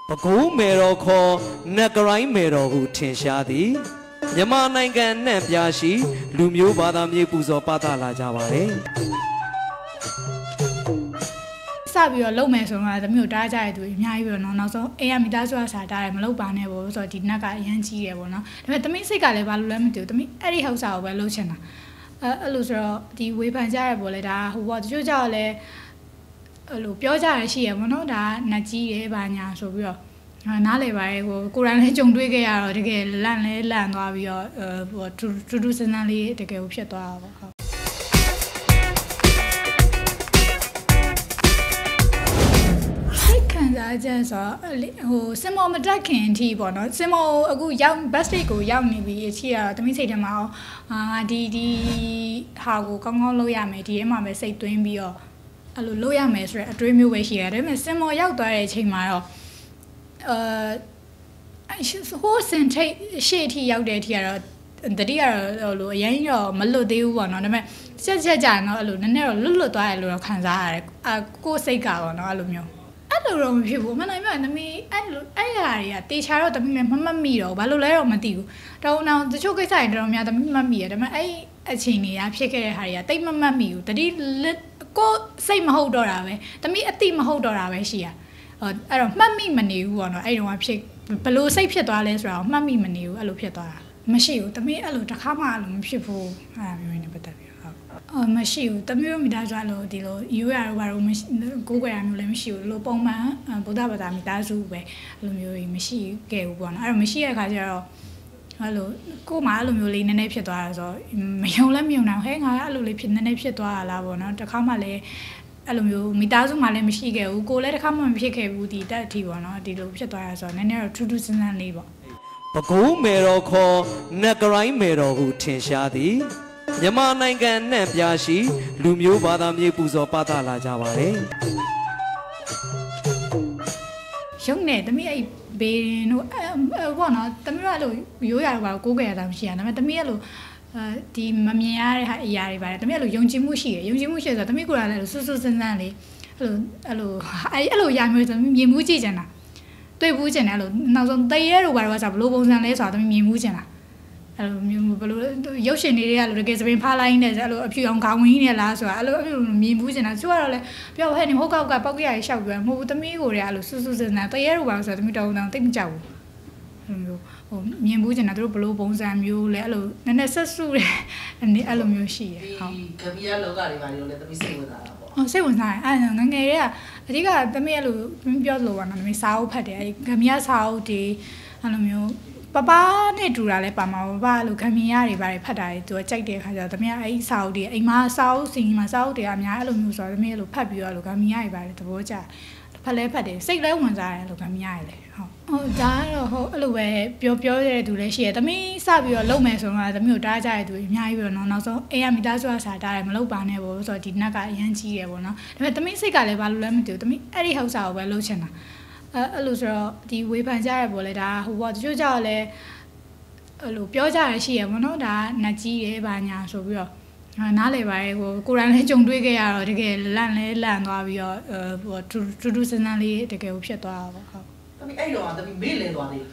ပကူးမေတော်ခေါ်နက်ဂရိုင်းမေတော်ဟုထင်ရှားသည်မြန်မာနိုင်ငံနဲ့ပြားရှိလူမျိုးဘာသာမြေပူဇော်ပါသလာကြပါတယ်စပြီးတော့လုံမယ်ဆိုတော့သမီးတို့တားကြရတဲ့သူအများကြီးပဲเนาะနောက်ဆုံးအိမ်ကမိသားစုကစားတားတယ်မလုပ်ပါနဲ့ပေါ့ဆိုတော့ဒီနက်ကအရန်ကြီးတယ်ပေါ့เนาะဒါပေမဲ့သမီးစိတ်ကလည်းဘာလို့လဲမသိဘူးသမီးအဲ့ဒီဟောက်စာကိုပဲလှုပ်ချင်တာအဲ့လိုဆိုတော့ဒီဝေဖန်ကြရပေါ့လေဒါဟိုပေါ့တချို့ကြောက်လဲအဲ့လိုပြောကြရရှိရပေါ့เนาะဒါနက်ကြီးတယ်ဘာညာဆိုပြီးတော့နားလေပါရဲ့ကိုရန်လေးကြုံတွေ့ခဲ့ရတော့တကယ်လန့်သွားပြီးတော့ဟိုတူတူစန်းစန်းလေးတကယ်ကိုဖြစ်သွားတာပေါ့ဟုတ်ခံစားချက်ဆိုဟိုစင်မောမတက်ခင်အထိပေါ့နော်စင်မောအခုရောက် bus stage ကိုရောက်နေပြီအချီကတော့တမိစိတ်ထဲမှာဒီဟာကိုကောင်းကောင်းလုပ်ရမယ်ဒီထဲမှာပဲစိတ်သွင်းပြီးတော့အဲ့လိုလုပ်ရမယ်ဆိုတဲ့အတွေးမျိုးပဲရှိရတယ်ဒါပေမဲ့စင်မောရောက်သွားတဲ့အချိန်မှာတော့ဟိုစင်ထိတ်ရှေ့အထိရောက်တဲ့အထိကတော့တတိယတော့ဟိုလိုအရင်တော့မလွတ်သေးဘူးပေါ့နော်ဒါပေမဲ့ချက်ကြာတော့အဲ့လိုနည်းနည်းတော့လွတ်သွားတယ်လို့တော့ခံစားရတယ်ကိုယ်စိတ်ကပေါ့နော်အဲ့လိုမျိုးအဲ့လိုတော့မဖြစ်ဘူးမနိုင်မသမီးအဲ့ဟာတွေကတေချာတော့သမီးလည်းမမှတ်မိတော့ဘာလို့လဲတော့မသိဘူးတော့နောက်တချို့ကိစ္စတွေတော်များသမီးမှတ်မိရတယ်ဒါပေမဲ့အဲ့အချိန်တွေကဖြစ်ခဲ့တဲ့ဟာတွေကတိတ်မမှတ်မိဘူးတတိကိုစိတ်မဟုတ်တော့တာပဲသမီးအတိမဟုတ်တော့တာပဲရှိရအဲ့တော့မှတ်မိမနေဘူးပေါ့နော်အဲ့တုန်းကဖြစ်ဘလို့စိတ်ဖြစ်သွားလဲဆိုတော့မှတ်မိမနေဘူးအဲ့လိုဖြစ်သွားတာမရှိဘူးသမီးအဲ့လိုတစ်ခါမှအဲ့လိုမဖြစ်ဘူးအဲ့ဒါမျိုးနဲ့ပတ်သက်ပြီးဟုတ်မရှိဘူးသမီးတို့မိသားစုလို့ဒီလိုရိုးရတော့ဘာလို့ကိုယ်ကွယ်ရမျိုးလည်းမရှိဘူးလို့ပုံမှန်ဗုဒ္ဓဘာသာမိသားစုပဲအဲ့လိုမျိုးကြီးမရှိခဲ့ဘူးပေါ့နော်အဲ့တော့မရှိတဲ့အခါကျတော့အဲ့လိုကို့မှာအဲ့လိုမျိုးလေးနည်းနည်းဖြစ်သွားတာဆိုမယုံလည်းမယုံနိုင်ဟဲ့ငါအဲ့လိုလေးဖြစ်နည်းနည်းဖြစ်သွားတာလားပေါ့နော်တစ်ခါမှလည်းအဲ့လိုမျိုးမိသားစုမှလည်းမရှိခဲ့ဘူးကိုလည်းတစ်ခါမှမဖြစ်ခဲ့ဘူးဒီတက်အထိပေါ့နော်ဒီလိုဖြစ်သွားတာဆိုတော့နည်းနည်းတော့ထူးထူးဆန်းဆန်းလေးပေါ့ပကူးမေတော်ခေါ်နက်ဂရိုင်းမေတော်ဟုထင်ရှားသည်မြန်မာနိုင်ငံနဲ့ပြားရှိလူမျိုးဘာသာမြေပူဇော်ပါသလာကြပါတယ်ရုံနဲ့တမီးအဲ့ဘေးရင်တို့ဘောနော်တမီးကအဲ့လိုရိုးရတော့ဘာကိုးကြရတာမရှိရဒါပေမဲ့တမီးအဲ့လိုဒီမမြင်ရတဲ့အရာတွေပါတယ်တမီးအဲ့လိုယုံကြည်မှုရှိတယ်ယုံကြည်မှုရှိဆိုတော့တမီးကိုယ်ကလည်းစွတ်စွတ်ဆန်းဆန်းလေးအဲ့လိုရမျိုးဆိုမြင်မှုကြည့်ကြတာတွေ့ဘူးကျင်တယ်အဲ့လိုနောက်ဆုံးတရဲတို့ဘာလို့ဆိုဘလို့ပုံစံလဲဆိုတော့တမီးမြင်မှုကျင်တာအဲ့လိုမျိုးဘလို့ရုပ်ရှင်တွေကလို့တကယ်စပင်ဖားလိုက်နေတယ်အဲ့လိုအဖြူအောင်ခေါင်းဝင်းနေလားဆိုတာအဲ့လိုမြင်ဘူးကျင်တာသူကတော့လေပြောဟဲ့နေဟုတ်ကောက်ကပောက်ကြရရှောက်ပြောမဟုတ်ဘူးသမီးကိုတွေကအဲ့လိုစွတ်စန်းတရဲတို့ဘာလို့ဆိုတော့သမီးတောင်းတိတ်မကြောက်ဘူးအဲ့လိုမျိုးဟိုမြင်ဘူးကျင်တာသူတို့ဘလို့ပုံစံမျိုးလဲအဲ့လိုနည်းနည်းဆက်စုတယ်အဲ့လိုမျိုးရှိရဟုတ်ကမီးရလောကတွေပါလို့လည်းသမီးစိတ်ဝင်စားတာပေါ့စိတ်ဝင်စားတယ်အဲ့ငငယ်တွေကအဓိကသမီးအဲ့လိုပြောလို့ပါနော်သမီးစာအုပ်ဖတ်တယ်အဲ့ကမီးရစာအုပ်တွေအဲ့လိုမျိုးပပနဲ့တူတာလဲပါမှာပပလို့ခံမြင်ရတွေပါတယ်ဖတ်တာတွေသူကကြိုက်တဲ့ခါကျတော့သမီးအဲ့စာအုပ်တွေအိမ်မှာစာအုပ်စီမှာစာအုပ်တွေအများအဲ့လိုမျိုးဆိုတော့သမီးအဲ့လိုဖတ်ပြီးတော့လို့ခံမြင်ရတွေပါတယ်သဘောကျဖတ်လဲဖတ်တယ်စိတ်လဲဝင်စားတယ်လို့ခံမြင်ရတယ်လေဟုတ်ဒါကတော့ဟုတ်အဲ့လိုပဲပြောရတဲ့သူလည်းရှိရသမီးစပြီးတော့လုံမယ်ဆိုတော့သမီးတို့တားကြရတဲ့သူအများကြီးပဲเนาะနောက်ဆုံးအိမ်ကမိသားစုကစားတားတယ်မလုပ်ပါနဲ့ပေါ့ဆိုတော့ဒီနက်ကအရန်ကြီးတယ်ပေါ့เนาะဒါပေမဲ့သမီးစိတ်ကလည်းဘာလို့လဲမသိဘူးသမီးအဲ့ဒီဟောက်စာကိုပဲလှုပ်ချင်တာအဲ့လိုဆိုတော့ဒီဝေဖန်ကြရပေါ့လေဒါဟိုပေါ့တချို့ကြောက်လဲအဲ့လိုပြောကြရရှိရပေါ့နော်ဒါနက်ကြီးတယ်ဘာညာဆိုပြီးတော့နားလေပါရဲ့ကိုရန်လေးကြုံတွေ့ခဲ့ရတော့တကယ်လန့်သွားပြီးတော့ဟိုတူတူစန်းစန်းလေးတကယ်ကိုဖြစ်သွားတာပေါ့ဟုတ်သမီးအဲ့တော့သမီးမေ့လဲသွားသေး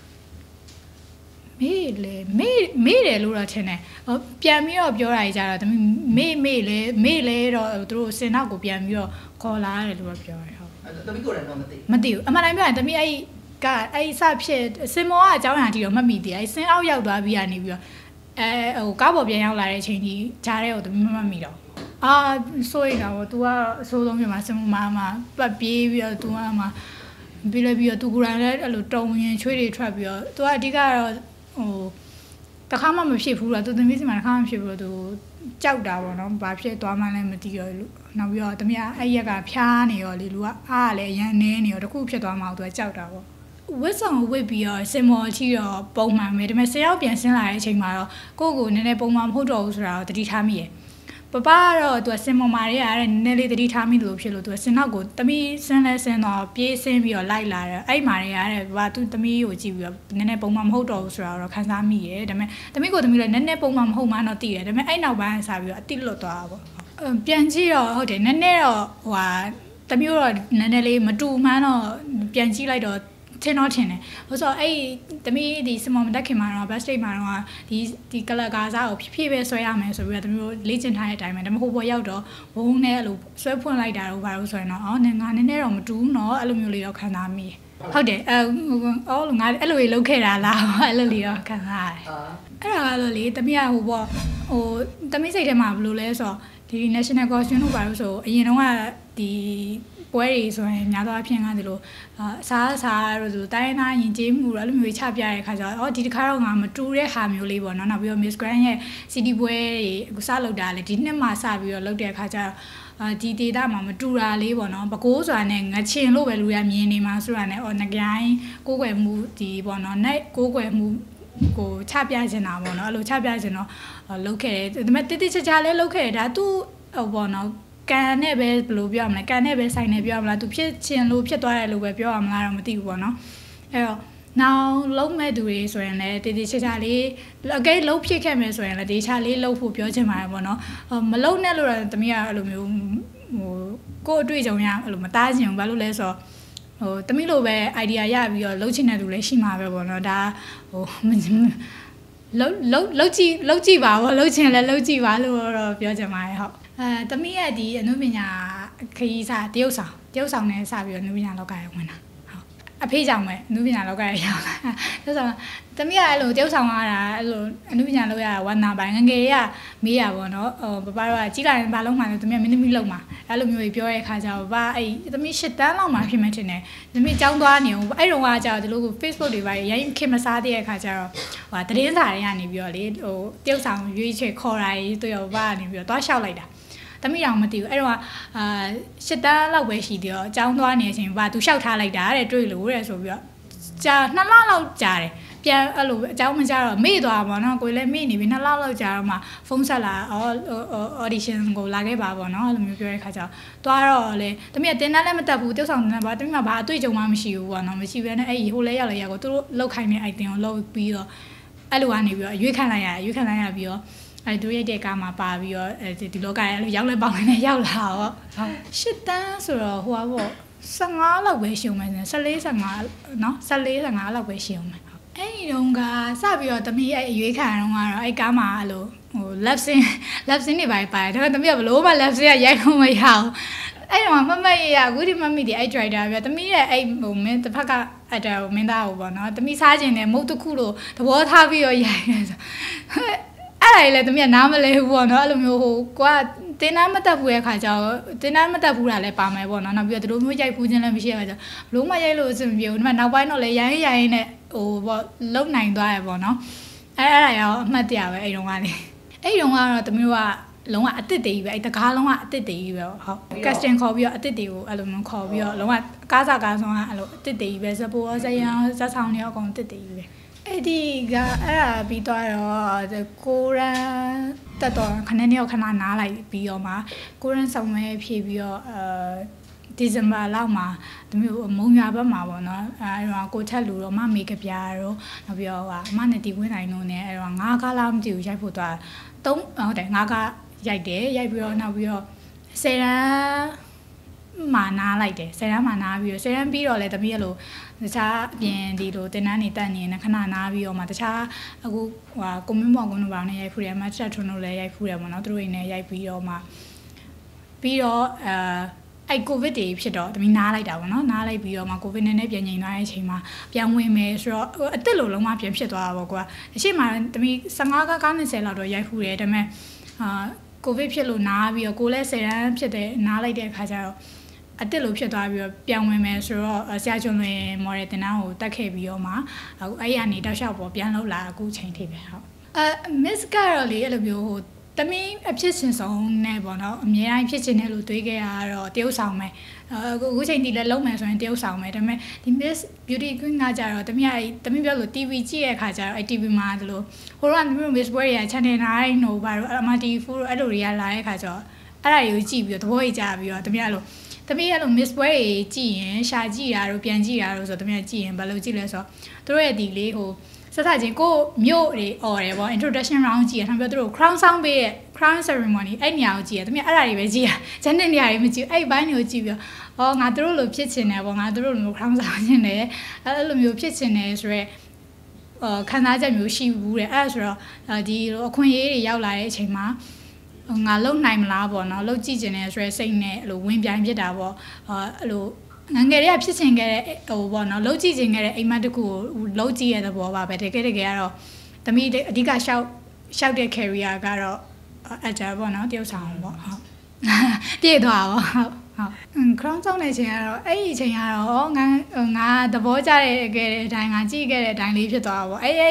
မေ့တယ်လို့တော့ထင်တယ်ပြန်ပြီးတော့ပြောတာကြီးကြတော့သမီးမေ့လဲတော့သူတို့စင်နောက်ကိုပြန်ပြီးတော့ခေါ်လာရတယ်လို့ပြောတယ်ဟုတ်သမီးကိုလည်းတော့မသိဘူးအမှန်တိုင်းပြောရင်သမီးအဲ့စဖြစ်စင်မောကအကြောင်းအရာကြီးတော့မှတ်မိသေးတယ်အဲ့စင်အောက်ရောက်သွားပြီးကနေပြီးတော့ဟိုကားပေါ်ပြန်ရောက်လာတဲ့အချိန်ကြီးဂျားတဲ့ကိုသမီးမမှတ်မိတော့ဆိုရင်တော့ तू ကအဆိုးဆုံးဖြစ်မှာစင်မောမှာပတ်ပြေးပြီးတော့ तू ကမှပြီးလဲပြီးတော့ तू ကိုယ်တိုင်လည်းအဲ့လိုတုံရင်ချွေးတွေထွက်ပြီးတော့ तू ကအဓိကတော့ဟိုတခါမှမဖြစ်ဘူးတော့ तू သမီးစီမှာတခါမှမဖြစ်ဘူးတော့ तू ကြောက်တာပေါ့နော်ဘာဖြစ်သွားမှလည်းမသိတော့လို့နောက်ပြီးတော့သမီးကအဲ့ရက်ကဖျားနေရောလေလူကအားကလည်းအရန်နေနေရောတခုဖြစ်သွားမှ तू ကကြောက်တာပေါ့ဝစ်ဆောင်ဝစ်ပြီးတော့စင်မော်ချီတော့ပုံမှန်ပဲဒါပေမဲ့ဆင်ရောက်ပြန်ဆင်းလာတဲ့အချိန်မှာတော့ကိုနည်းနည်းပုံမှန်မဟုတ်တော့ဘူးဆိုတာကိုတတိထားမိရယ်ပပကတော့သူကစင်မော်မာတွေကနည်းနည်းလေးတတိထားမိလို့ဖြစ်လို့သူကစင်နောက်ကိုတမီးဆင်းလဲဆင်းတော့ပြေးဆင်းပြီးတော့လိုက်လာတယ်အဲ့မာတွေကတဲ့ဘာသူတမီးကိုကြည့်ပြီးတော့နည်းနည်းပုံမှန်မဟုတ်တော့ဘူးဆိုတာတော့ခန်းစားမိရယ်ဒါပေမဲ့တမီးလည်းနည်းနည်းပုံမှန်မဟုတ်မှတော့သိတယ်ဒါပေမဲ့အဲ့နောက်ပိုင်းစားပြီးတော့အတိလွတ်သွားတာပေါ့ပြန်ကြည့်တော့ဟုတ်တယ်နည်းနည်းတော့ဟိုဟာတမီးတော့နည်းနည်းလေးမတူမှန်းတော့ပြန်ကြည့်လိုက်တော့ချင်းတော့ထင်တယ်ဆိုတော့အဲ့တမီးဒီစမော်မတက်ခင်မှာတော့ bus state မှာတော့ဒီကလကားစားကိုဖြည်းဖြည်းပဲဆွဲရမယ်ဆိုပြီးတော့တမီးတို့လေ့ကျင့်ထားတဲ့အတိုင်းပဲဒါပေမဲ့ဟိုဘောရောက်တော့ဘုံနဲ့အဲ့လိုဆွဲဖွင့်လိုက်တာတော့ဘာလို့ဆိုရင်တော့အော်ငါနည်းနည်းတော့မတူဘူးเนาะအဲ့လိုမျိုးလေးတော့ခံစားမိဟုတ်တယ်အော်ငါအဲ့လိုလေးလုပ်ခဲ့တာလားအဲ့လိုလေးတော့ခံစားရတယ်အဲ့ဒါကတော့လေတမီးကဟိုပေါ့ဟိုတမီးစိတ်ထဲမှာဘယ်လိုလဲဆိုတော့ဒီ national costume လို့ပါလို့ဆိုအရင်တော့ကဒီပွဲတွေဆိုရင်များသောအားဖြင့်ကဒီလိုစားလို့ဆိုတိုင်းသားရင်ကျေးမှုအဲ့လိုမျိုးချပြရတဲ့ခါကျတော့ဒီတစ်ခါတော့ငါမတူတဲ့ဟာမျိုးလေးပေါ့နော်နောက်ပြီးတော့ Miss Grand ရဲ့ CD ပွဲတွေအခုစလုပ်တာလေဒီနှစ်မှစပြီးတော့လုပ်တဲ့ခါကျတော့ဒီ data မှာမတူတာလေးပေါ့နော်ပကိုးဆိုတာနဲ့ငချင်လို့ပဲလူရမြင်နေမှာဆိုတာနဲ့ငကိုင်းကိုးကွယ်မှုဒီပေါ့နော်နဲ့ကိုးကွယ်မှုကိုချပြချင်တာပေါ့နော်အဲ့လိုချပြချင်တော့လုပ်ခဲ့တယ်ဒါပေမဲ့တိတိကျကျလေးလုပ်ခဲ့တယ်ဒါသူဟိုပေါ့နော်ကန်နဲ့ပဲဘယ်လိုပြောရမလဲကန်နဲ့ပဲဆိုင်နဲ့ပြောရမလားသူဖြစ်ချင်လို့ဖြစ်သွားတယ်လို့ပဲပြောရမလားတော့မသိဘူးပေါ့နော်အဲ့တော့နောက်လုံးမဲ့သူတွေဆိုရင်လည်းတည်ချာလေးအကိလုံးဖြစ်ခဲ့မယ်ဆိုရင်လည်းဒီချာလေးလုံးဖို့ပြောချင်ပါတယ်ပေါ့နော်မလုံးနဲ့လို့တော့တမီးကအဲ့လိုမျိုးဟိုကိုယ့်အတွေ့အကြုံရအဲ့လိုမသားချင်ဘူးဘာလို့လဲဆိုတော့ဟိုတမီးလိုပဲ idea ရပြီးတော့လုံးချင်တဲ့သူလည်းရှိမှာပဲပေါ့နော်ဒါဟိုလုံးကြည့်ပါဘောလုံးချင်လည်းလုံးကြည့်ပါလို့တော့ပြောချင်ပါတယ်ဟုတ်တမီးရဲ့ဒီအနုပညာခရီးစားတရုတ်ဆောင်နဲ့စပြီးတော့အနုပညာလောကရဝင်တာဟုတ်အဖေးကြောင့်ပဲအနုပညာလောကရရောက်လာတရုတ်ဆောင်တမီးကအဲ့လိုတရုတ်ဆောင်ရတာအဲ့လိုအနုပညာလောကရဝါနာပိုင်းငငယ်ရမေးရပါတော့ဟိုပပတော့ကြီးလာရင်ဘာလုံးမှလဲတမီးကမင်းသမီးလုံးမှာအဲ့လိုမျိုးပြောရတဲ့ခါကျတော့ဘာအဲ့တမီး၈တန်းလောက်မှဖြစ်မှထင်တယ်တမီးကျောင်းသွားနေအောင်အဲ့တုန်းကကျတော့ဒီလို Facebook တွေပါရိုင်းခင်မစားတဲ့ခါကျတော့ဟိုသတင်းစာတွေကနေပြီးတော့လေဟိုတရုတ်ဆောင်ရွေးချယ်ခေါ်တာကြီးသူရောဘာကနေပြီးတော့တွားလျှောက်လိုက်တာတမီးအောင်မသိဘူးအဲ့တော့၈တန်းလောက်ပဲရှိသေးတော့အကြောင်းသွားနေတဲ့အချိန်ဘာသူလျှောက်ထားလိုက်တာတဲ့တွေ့လို့တဲ့ဆိုပြီးတော့ကြာ2လလောက်ကြာတယ်ပြန်အဲ့လိုအကြောင်းမကြတော့မေ့သွားပါတော့ကိုယ်လည်းမေ့နေပြီ2လလောက်ကြာတော့မှဖုန်းဆက်လာaudition ကိုလာခဲ့ပါပေါ့နော်အဲ့လိုမျိုးပြောတဲ့ခါကျတော့သွားတော့လေတမီးကတင်တန်းလည်းမတက်ဘူးတောက်ဆောင်တင်တန်းပါတမီးကဘာအတွေ့အကြုံမှမရှိဘူးပေါ့နော်မရှိဘဲနဲ့အဲ့ဟိုလဲရောက်လဲရောက်ကိုသူတို့လောက်ခိုင်းတဲ့ item ကိုလောက်ပြီးတော့အဲ့လိုကနေပြီးတော့ရွေးခံလိုက်ရပြီးတော့အဲ့တို့ရိုက်တဲ့ကားမှာပါပြီးတော့ဒီလောကရဲ့အဲ့လိုရောက်လဲပေါင်းနေရောက်လာတော့ရှစ်တန်းဆိုတော့ဟိုပါပေါ့15လောက်ပဲရှုံမယ်14-15เนาะ14-15လောက်ပဲရှုံမယ်အဲ့ဒီတုန်းကစပြီးတော့တမီးအဲ့အရွေးခံတုန်းကတော့အဲ့ကားမှာအဲ့လိုဟို lap scene တွေပါတယ်ဒါပေမဲ့တမီးကဘလို့မှ lap scene ကရိုက်လို့မရအောင်အဲ့တော့မမရအခုဒီမမီဒီအဲ့ driver ပြတမီးရဲ့အဲ့ဟိုမင်းတစ်ဖက်ကအဲ့ဒါကိုမင်းသားဟိုပေါ့နော်တမီးစားခြင်းနဲ့မုတ်တစ်ခုလို့သဘောထားပြီးတော့ရိုက်နေဆိုအဲ့ဒါလေတမီးကနားမလဲဘူးပေါ့နော်အဲ့လိုမျိုးဟိုကိုကတင်းနားမတက်ဘူးရဲ့ခါကျတော့တင်းနားမတက်ဘူးတာလည်းပါမယ်ပေါ့နော်နောက်ပြီးတော့ဒီလိုမျိုးရိုက်ဖူးခြင်းလည်းမရှိရခါကျဘလို့မှရိုက်လို့အဆင်မပြေဘူးဒီမှာနောက်ပိုင်းတော့လည်းရိုင်းနဲ့ဟိုပေါ့လုံနိုင်သွားရပေါ့နော်အဲ့ဒါရောအမှတ်တရပဲအဲ့တုန်းကလေအဲ့တုန်းကတော့တမီးကလုံးဝအစ်စ်တွေကြီးပဲအဲ့တကားလုံးကအစ်စ်တွေကြီးပဲဟုတ် casting ခေါ်ပြီးတော့အစ်စ်တွေကိုအဲ့လိုမျိုးခေါ်ပြီးတော့လုံးဝကားစားကားဆောင်ကအဲ့လိုအစ်စ်တွေကြီးပဲစပိုးစရန်ဇက်ဆောင်တွေအကုန်အစ်စ်တွေကြီးပဲအဲ့ဒီကအဲ့ဒါပြီးတော့ကိုရန်တက်တော့ခဏနေခဏနားလိုက်ပြီးတော့မှကိုရန်ဆောင်မဲဖြည့်ပြီးတော့ဒီဇင်ဘာလောက်မှာတမျိုးမုံရွာဘက်မှာပေါ့နော်အဲ့တော့ကိုထက်လူတော့မမေကပြားတော့နောက်ပြီးတော့အမနဲ့တီဝင်းနိုင်လို့ ਨੇ အဲ့တော့ငါးကားလားမသိဘူးရိုက်ဖို့သွားဟုတ်တယ်ငါးကားရိုက်တယ်ရိုက်ပြီးတော့နောက်ပြီးတော့10ရန်မာနာလိုက်တယ်10ရန်မာနာပြီးတော့10ရန်ပြီးတော့လေတမီးရလို့တခြားအပြင်ဒီလိုတင်တန်းနေတက်နေခဏနာပြီးတော့မှတခြားအခုဟိုကွန်မန့်ဘောင်ကုန်းတို့ဘာနဲ့ရိုက်ဖူးတယ်မချက်ထွန်းတို့လည်းရိုက်ဖူးတယ်ပေါ့နော်သူတို့တွေနဲ့ရိုက်ပြီးတော့မှပြီးတော့အဲ့ကိုဗစ်တွေဖြစ်တော့တမီးနားလိုက်တာပေါ့နော်နားလိုက်ပြီးတော့မှကိုဗစ်နဲ့ပြန်ငြိမ်သွားတဲ့အချိန်မှာပြန်ဝင်မယ်ဆိုတော့အစ်စ်လိုလုံးဝပြန်ဖြစ်သွားတာပေါ့ကွာအရှိမှတမီး15ကား20လောက်တော့ရိုက်ဖူးတယ်ဒါပေမဲ့ကိုဗစ်ဖြစ်လို့နားပြီးတော့ကိုလည်း10ရန်ဖြစ်တယ်နားလိုက်တဲ့အခါကျတော့အစ်စ်လိုဖြစ်သွားပြီးတော့ပြန်ဝင်မယ်ဆိုတော့ဆရာကျွန်းလွင်မော်ဒယ်တင်တန်းကိုတက်ခဲ့ပြီးတော့မှအခုအဲ့ရနေတောက်လျှောက်ပေါ်ပြန်လောက်လာအခုချိန်ထိပဲဟုတ်Miss ကတော့လေအဲ့လိုမျိုးဟိုတမီးအဖြစ်ရှင်ဆုံးနဲ့ပေါ့နော်အများကြီးဖြစ်ချင်တယ်လို့တွေးခဲ့ရတော့တရုတ်ဆောင်မယ်အခုချိန်ဒီလည်းလုံးမယ်ဆိုရင်တရုတ်ဆောင်မယ်ဒါပေမဲ့ဒီ Miss Beauty Queen ကကြတော့တမီးပြောလို့ TV ကြည့်ရတဲ့ခါကျတော့အဲ့ TV မှာဒီလိုဟိုတော့တမီး Miss ပွဲရ Channel 9တို့ဘာလို့ MTV တို့အဲ့လိုတွေကလာတဲ့ခါကျတော့အဲ့ဒါတွေကိုကြည့်ပြီးတော့သဘောကျပြီးတော့တမီးအဲ့လိုသမီးအဲ့လို miss ပွဲကြည့်ရင်ရှာကြည့်တာတို့ပြန်ကြည့်တာတို့ဆိုသမီးကြည့်ရင်ဘာလို့ကြည့်လဲဆိုတော့သူတို့ရဲ့ဒီလေးဟိုဆက်ဆက်ချင်းကိုမြို့တွေអော်တယ်ပေါ့ introduction round ကြည့်ရထားပြီးသူတို့ crown sound ပေးရဲ့ crown ceremony အဲ့နေရာကိုကြည့်ရသမီးအဲ့ဒါတွေပဲကြည့်ရဂျန်တဲ့နေရာတွေမကြည့်အဲ့ဘိုင်းတွေကိုကြည့်ပြီးတော့ငါတို့လိုဖြစ်ချင်တယ်ပေါ့ငါတို့လို crown sound ချင်တယ်အဲ့လိုမျိုးဖြစ်ချင်တယ်ဆိုရက်ခံစားချက်မျိုးရှိဘူးတဲ့အဲ့ဒါဆိုတော့ဒီလိုအခွင့်အရေးတွေရောက်လာတဲ့အချိန်မှာငါလုံနိုင်မလားပေါ့နော်လုံကြည့်ကျင်တယ်ဆိုရယ်စိတ်နဲ့အဲ့လိုဝင်ပြိုင်ဖြစ်တာပေါ့အဲ့လိုငငယ်တွေကဖြစ်ချင်ခဲ့တဲ့ဟိုပေါ့နော်လုံကြည့်ကျင်ခဲ့တဲ့အိမ်မက်တစ်ခုကိုလုံကြည့်ရတဲ့ဘောပါပဲတကယ်ကတော့သမီးအဓိကရှောက်တဲ့ career ကတော့အကြပေါ့နော်တယောက်ဆောင်ပေါ့ဟုတ်ပြည့်သွားပါဟုတ်crown ဆောင်တဲ့အချိန်ကတော့အဲ့ဒီအချိန်ကတော့ငါသဘောကျတဲ့အတိုင်းငါကြည့်ခဲ့တဲ့အတိုင်းလေးဖြစ်သွားတာပေါ့အဲ့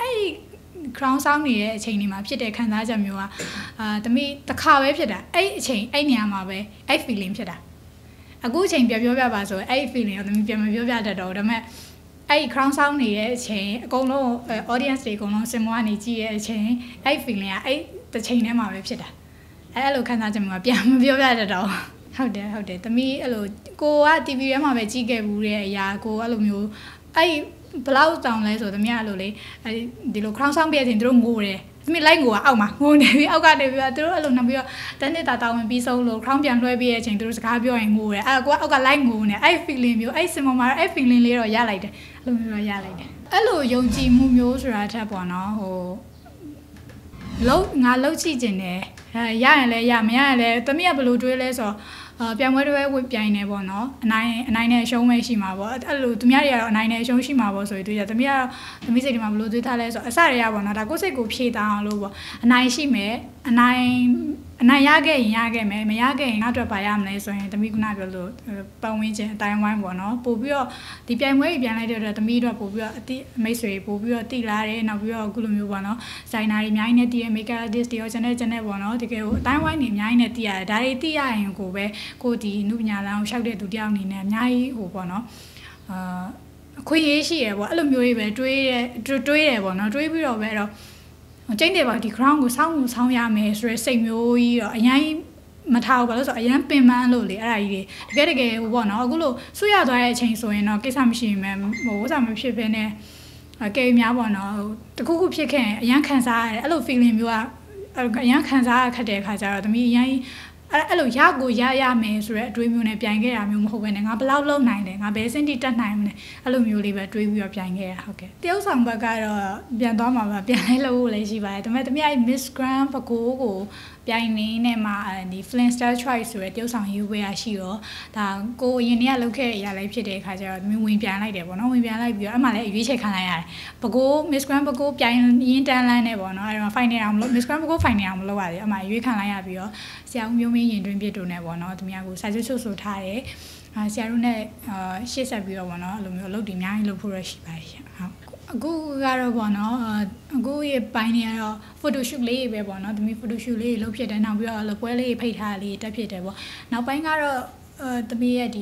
crown ဆောင်နေတဲ့အချိန်တွေမှာဖြစ်တဲ့ခံစားချက်မျိုးကသမီးတစ်ခါပဲဖြစ်တာအဲ့အချိန်အဲ့နေရာမှာပဲအဲ့ feeling ဖြစ်တာအခုအချိန်ပြောပြပါဆိုအဲ့ feeling ကိုသမီးပြန်မပြောပြတတ်တော့ဒါပေမဲ့အဲ့ crown ဆောင်နေတဲ့အချိန်အကုန်လုံး audience တွေအကုန်လုံးစင်မောကနေကြည့်တဲ့အချိန်အဲ့ feeling ကအဲ့တစ်ချိန်ထဲမှာပဲဖြစ်တာအဲ့လိုခံစားချက်မျိုးကပြန်မပြောပြတတ်တော့ဟုတ်တယ်သမီးအဲ့လိုကိုက TV ထဲမှာပဲကြည့်ခဲ့ဘူးတဲ့အရာကိုအဲ့လိုမျိုးအဲ့ဘလောက်တောင်လဲဆိုသမီးအဲ့လိုလေဒီလို crown sound ပြည့်တင်သူတို့ငိုတယ်သမီးလိုက်ငိုအောက်မှာငိုနေပြီးအောက်ကနေပြီးတော့သူတို့အဲ့လိုနှပ်ပြီးတော့တန်းနေတာတောင်းဝင်ပြီးဆုံးလို့ crown ပြန်လွှဲပြီးတဲ့အချိန်သူတို့စကားပြောရင်ငိုတယ်အဲ့ကိုကအောက်ကလိုက်ငိုနေအဲ့ feeling မျိုးအဲ့ simple မှာအဲ့ feeling လေးတော့ရလိုက်တယ်အဲ့လိုမျိုးတော့ရလိုက်တယ်အဲ့လိုယုံကြည်မှုမျိုးဆိုတာထက်ပေါ့နော်ဟိုငါလှုပ်ချင်တယ်ရရင်လည်းရမရရင်လည်းသမီးကဘယ်လိုတွေးလဲဆိုတော့ပြန်ပွဲတွေဝင်ပြိုင်နေပေါ့နော်အနိုင်နဲ့အရှုံးပဲရှိမှာပေါ့အဲ့လိုသူများတွေကတော့အနိုင်နဲ့အရှုံးရှိမှာပေါ့ဆိုပြီးသူကသမီးကတော့သမီးစိတ်ထဲမှာဘယ်လိုတွေးထားလဲဆိုတော့အစတွေကပေါ့နော်ဒါကိုယ်စိတ်ကိုဖြည့်တောင်းအောင်လို့ပေါ့အနိုင်ရှိမယ်အနိုင်ရခဲ့ရင်ရခဲ့မယ်မရခဲ့ရင်ငါတို့ဘာရမလဲဆိုရင်သမီးကပြောလို့ပတ်ဝန်းကျင်အတိုင်းဝိုင်းပေါ့နော်ပို့ပြီးတော့ဒီပြိုင်ပွဲကြီးပြန်လိုက်တဲ့အတွက်သမီးတို့ပို့ပြီးတော့အတိမိတ်ဆွေပို့ပြီးတော့တိလာတယ်နောက်ပြီးတော့အခုလိုမျိုးပေါ့နော်စိုင်နာတွေအများကြီးနဲ့တည်ရ makeup artist တွေရော channel ပေါ့နော်တကယ်ကိုအတိုင်းဝိုင်းနေအများကြီးနဲ့တည်ရတယ်ဒါတွေတည်ရရင်ကိုပဲကိုဒီနုပညာလမ်းကိုရှောက်တဲ့သူတယောက်အနေနဲ့အများကြီးဟိုပေါ့နော်အခွင့်အရေးရှိရပေါ့အဲ့လိုမျိုးကြီးပဲတွေးတယ်ပေါ့နော်တွေးပြီးတော့ပဲတော့ကျင်းတယ်ပါဒီ ground ကိုစောင်းရမယ်ဆိုရယ်စိတ်မျိုးကြီးတော့အရင်မထားဘူးဘာလို့ဆိုအရင်ပင်ပန်းလို့လေအဲ့ဒါကြီးတွေတကယ်ဟိုပေါ့နော်အခုလို့ဆွရသွားတဲ့အချိန်ဆိုရင်တော့ကိစ္စမရှိမယ်ဟိုဥစားမဖြစ်ဘဲနဲ့ကဲများပေါ့နော်တခုခုဖြစ်ခဲ့ရင်အရင်ခံစားရတယ်အဲ့လို feeling မျိုးကအရင်ခံစားရခက်တဲ့အခါကျတော့သမီးအရင်အဲ့လိုရကိုရမယ်ဆိုရဲအတွေးမျိုးနဲ့ပြိုင်ခဲ့တာမျိုးမဟုတ်ဘဲနဲ့ငါဘယ်လောက်လုံနိုင်လဲငါဘယ်စင်တီတက်နိုင်မလဲအဲ့လိုမျိုးလေးပဲတွေးပြီးတော့ပြိုင်ခဲ့တာဟုတ်ကဲ့တရုတ်ဆောင်ဘက်ကတော့ပြန်သွားမှာပါပြန်လဲလို့လည်းရှိပါတယ်ဒါပေမဲ့သမီးအဲ့ Miss Grand ပကိုးကိုပြိုင်နေနဲ့မှာဒီ Flint Star Choice ဆိုရဲတရုတ်ဆောင်ရေးပွဲရရှိတော့ဒါကိုအရင်တည်းကလုပ်ခဲ့တဲ့အရာလေးဖြစ်တဲ့အခါကျတော့သမီးဝင်ပြန်လိုက်တယ်ပေါ့နော်ဝင်ပြန်လိုက်ပြီးတော့အဲ့မှာလည်းရွေးချယ်ခံလိုက်ရတယ်ပကိုး Miss Grand ပကိုးပြိုင်ရင်းတန်းလန်းနဲ့ပေါ့နော်အဲ့မှာ final အောင်မလို့ Miss Grand ပကိုး final အောင်မလုပ်ရတယ်အဲ့မှာရွေးခံလိုက်ရပြီးတော့ဆရာဦးမျိုးမင်းရင်တွင်းပြစ်တို့နဲ့ပေါ့နော်သမီးကကိုစာချုပ်ချုပ်ဆိုထားတယ်ဆရာတို့နဲ့ရှေ့ဆက်ပြီးတော့ပေါ့နော်အဲ့လိုမျိုးအလုပ်တွေအများကြီးလုပ်ဖို့ရရှိပါတယ်ရှင်ဟုတ်အခုကတော့ပေါ့နော်အခုရဲ့ပိုင်းနေကတော့ photo shoot လေးပဲပေါ့နော်သမီး photo shoot လေးလုပ်ဖြစ်တယ်နောက်ပြီးတော့လပွဲလေးဖိတ်ထားလေးတက်ဖြစ်တယ်ပေါ့နောက်ပိုင်းကတော့သမီးရဲ့ဒီ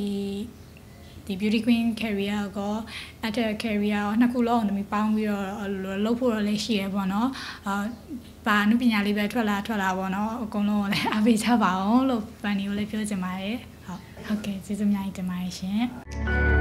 beauty queen career ကို actor career နှစ်ခုလုံးသမီးပေါင်းပြီးတော့လုပ်ဖို့လည်းရှိရပေါ့နော်ဘာနုပညာလေးပဲထွက်လာပေါ့နော်အကုန်လုံးလည်းအားပေးကြပါအောင်လို့ပန်နီကိုလည်းပြောချင်ပါတယ်ဟုတ်ကဲ့ကျေးဇူးများကြီးတင်ပါတယ်ရှင်